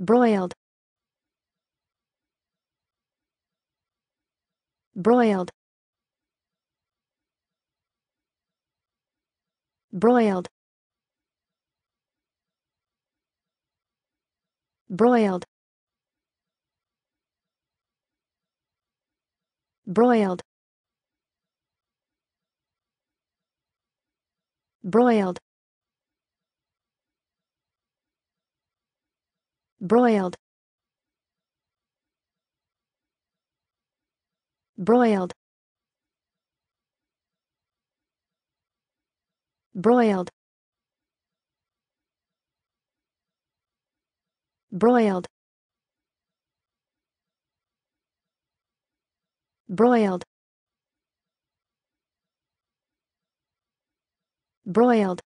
Broiled. Broiled. Broiled. Broiled. Broiled. Broiled. Broiled. Broiled. Broiled. Broiled. Broiled. Broiled.